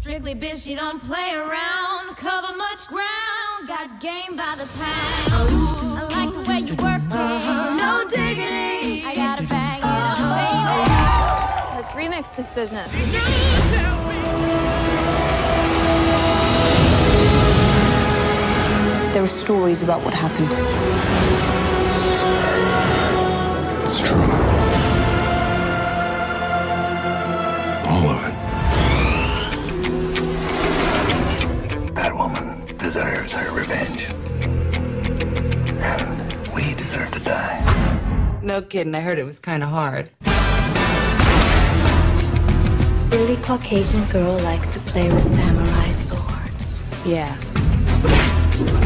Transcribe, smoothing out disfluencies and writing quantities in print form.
Strictly bitch, she don't play around. Cover much ground, got game by the pound. I like the way you work it, no diggity. I gotta bag it up, baby. This remix is business. There are stories about what happened. It's true. All of it. That woman deserves her revenge. And we deserve to die. No kidding, I heard it was kind of hard. Silly Caucasian girl likes to play with samurai swords. Yeah.